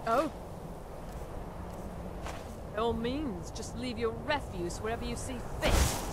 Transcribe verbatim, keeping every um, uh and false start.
Oh. By all means, just leave your refuse wherever you see fit.